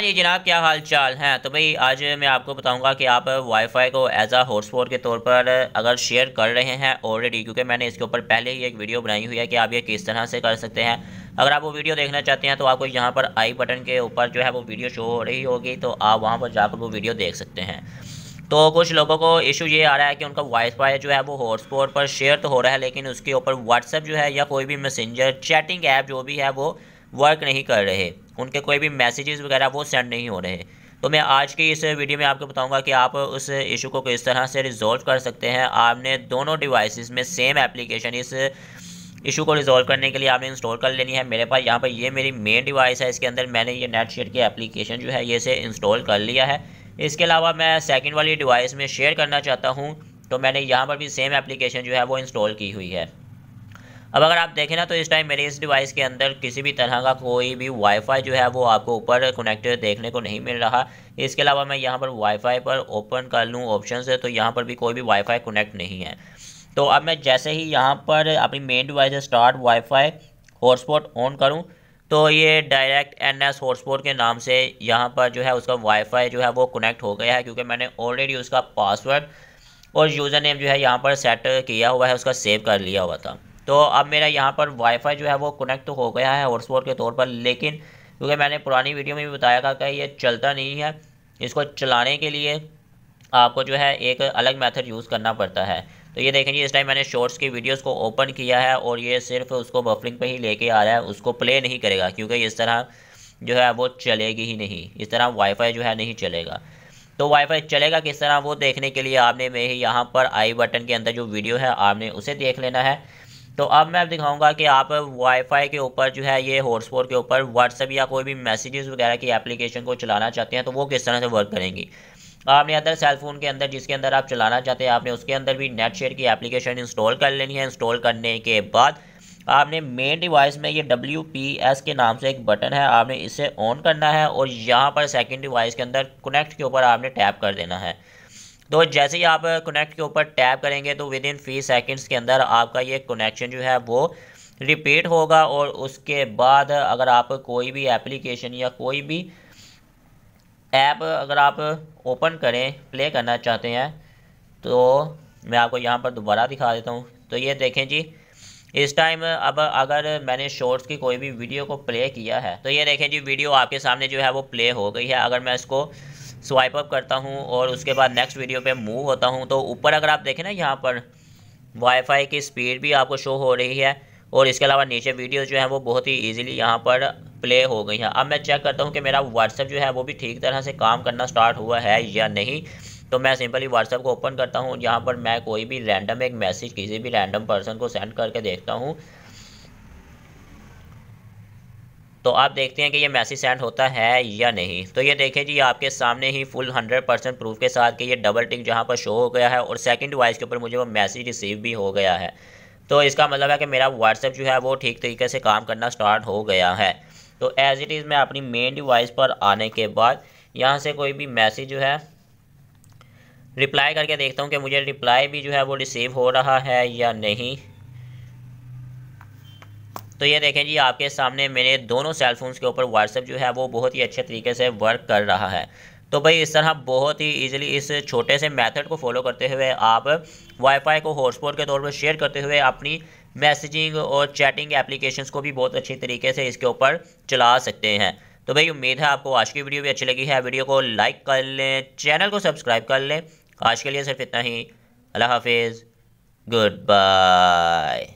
जी जनाब, क्या हाल चाल हैं। तो भाई आज मैं आपको बताऊंगा कि आप वाईफाई को एज आ हॉटस्पॉट के तौर पर अगर शेयर कर रहे हैं ऑलरेडी, क्योंकि मैंने इसके ऊपर पहले ही एक वीडियो बनाई हुई है कि आप ये किस तरह से कर सकते हैं। अगर आप वो वीडियो देखना चाहते हैं तो आपको यहाँ पर आई बटन के ऊपर जो है वो वीडियो शो हो रही होगी, तो आप वहाँ पर जाकर वो वीडियो देख सकते हैं। तो कुछ लोगों को इशू ये आ रहा है कि उनका वाईफाई जो है वो हॉटस्पॉट पर शेयर तो हो रहा है, लेकिन उसके ऊपर व्हाट्सएप जो है या कोई भी मैसेंजर चैटिंग ऐप जो भी है वो वर्क नहीं कर रहे, उनके कोई भी मैसेजेस वगैरह वो सेंड नहीं हो रहे। तो मैं आज की इस वीडियो में आपको बताऊंगा कि आप उस इशू को किस तरह से रिजॉल्व कर सकते हैं। आपने दोनों डिवाइसेस में सेम एप्लीकेशन इस इशू को रिजॉल्व करने के लिए आपने इंस्टॉल कर लेनी है। मेरे पास यहाँ पर ये मेरी मेन डिवाइस है, इसके अंदर मैंने ये नेट शेयर की एप्लीकेशन जो है ये से इंस्टॉल कर लिया है। इसके अलावा मैं सेकंड वाली डिवाइस में शेयर करना चाहता हूँ, तो मैंने यहाँ पर भी सेम एप्लीकेशन जो है वो इंस्टॉल की हुई है। अब अगर आप देखें ना तो इस टाइम मेरे इस डिवाइस के अंदर किसी भी तरह का कोई भी वाईफाई जो है वो आपको ऊपर कनेक्टेड देखने को नहीं मिल रहा। इसके अलावा मैं यहाँ पर वाईफाई पर ओपन कर लूँ ऑप्शन से, तो यहाँ पर भी कोई भी वाईफाई कनेक्ट नहीं है। तो अब मैं जैसे ही यहाँ पर अपनी मेन डिवाइस से स्टार्ट वाईफाई हॉटस्पॉट ऑन करूँ तो ये डायरेक्ट NS हॉटस्पॉट के नाम से यहाँ पर जो है उसका वाईफाई जो है वो कनेक्ट हो गया है, क्योंकि मैंने ऑलरेडी उसका पासवर्ड और यूज़र नेम जो है यहाँ पर सेट किया हुआ है, उसका सेव कर लिया हुआ था। तो अब मेरा यहाँ पर वाईफाई जो है वो कनेक्ट तो हो गया है हॉटस्पॉट के तौर पर, लेकिन क्योंकि मैंने पुरानी वीडियो में भी बताया था कि ये चलता नहीं है, इसको चलाने के लिए आपको जो है एक अलग मेथड यूज़ करना पड़ता है। तो ये देखें जी, इस टाइम मैंने शॉर्ट्स की वीडियोस को ओपन किया है और ये सिर्फ उसको बफरिंग पे ही लेके आ रहा है, उसको प्ले नहीं करेगा, क्योंकि इस तरह जो है वो चलेगी ही नहीं, इस तरह वाईफाई जो है नहीं चलेगा। तो वाईफाई चलेगा किस तरह वो देखने के लिए आपने मैं यहाँ पर आई बटन के अंदर जो वीडियो है आपने उसे देख लेना है। तो अब मैं दिखाऊंगा कि आप वाईफाई के ऊपर जो है ये हॉटस्पॉट के ऊपर व्हाट्सएप या कोई भी मैसेजेस वगैरह की एप्लीकेशन को चलाना चाहते हैं तो वो किस तरह से वर्क करेंगी। आपने अदर सेल फोन के अंदर जिसके अंदर आप चलाना चाहते हैं आपने उसके अंदर भी नेट शेयर की एप्लीकेशन इंस्टॉल कर लेनी है। इंस्टॉल करने के बाद आपने मेन डिवाइस में ये WPS के नाम से एक बटन है, आपने इसे ऑन करना है और यहाँ पर सेकंड डिवाइस के अंदर कनेक्ट के ऊपर आपने टैप कर देना है। तो जैसे ही आप कनेक्ट के ऊपर टैप करेंगे तो विद इन 3 सेकेंड्स के अंदर आपका ये कनेक्शन जो है वो रिपीट होगा। और उसके बाद अगर आप कोई भी एप्लीकेशन या कोई भी ऐप अगर आप ओपन करें प्ले करना चाहते हैं तो मैं आपको यहाँ पर दोबारा दिखा देता हूँ। तो ये देखें जी, इस टाइम अब अगर मैंने शॉर्ट्स की कोई भी वीडियो को प्ले किया है तो ये देखें जी, वीडियो आपके सामने जो है वो प्ले हो गई है। अगर मैं इसको स्वाइप अप करता हूँ और उसके बाद नेक्स्ट वीडियो पे मूव होता हूँ तो ऊपर अगर आप देखें ना यहाँ पर वाईफाई की स्पीड भी आपको शो हो रही है और इसके अलावा नीचे वीडियो जो है वो बहुत ही इजीली यहाँ पर प्ले हो गई हैं। अब मैं चेक करता हूँ कि मेरा व्हाट्सएप जो है वो भी ठीक तरह से काम करना स्टार्ट हुआ है या नहीं। तो मैं सिंपली व्हाट्सएप को ओपन करता हूँ, यहाँ पर मैं कोई भी रैंडम एक मैसेज किसी भी रैंडम पर्सन को सेंड करके देखता हूँ। तो आप देखते हैं कि ये मैसेज सेंड होता है या नहीं। तो ये देखें जी, आपके सामने ही फुल 100% प्रूफ के साथ कि ये डबल टिक जहाँ पर शो हो गया है और सेकंड डिवाइस के ऊपर मुझे वो मैसेज रिसीव भी हो गया है। तो इसका मतलब है कि मेरा व्हाट्सएप जो है वो ठीक तरीके से काम करना स्टार्ट हो गया है। तो एज इट इज़ मैं अपनी मेन डिवाइस पर आने के बाद यहाँ से कोई भी मैसेज जो है रिप्लाई करके देखता हूँ कि मुझे रिप्लाई भी जो है वो रिसीव हो रहा है या नहीं। तो ये देखें जी, आपके सामने मेरे दोनों सेल फोन्स के ऊपर व्हाट्सएप जो है वो बहुत ही अच्छे तरीके से वर्क कर रहा है। तो भाई इस तरह बहुत ही इजीली इस छोटे से मेथड को फॉलो करते हुए आप वाईफाई को हॉटस्पॉट के तौर पर शेयर करते हुए अपनी मैसेजिंग और चैटिंग एप्लीकेशंस को भी बहुत अच्छी तरीके से इसके ऊपर चला सकते हैं। तो भाई उम्मीद है आपको आज की वीडियो भी अच्छी लगी है। वीडियो को लाइक कर लें, चैनल को सब्सक्राइब कर लें। आज के लिए सिर्फ इतना ही। अल्लाह हाफिज़, गुड बाय।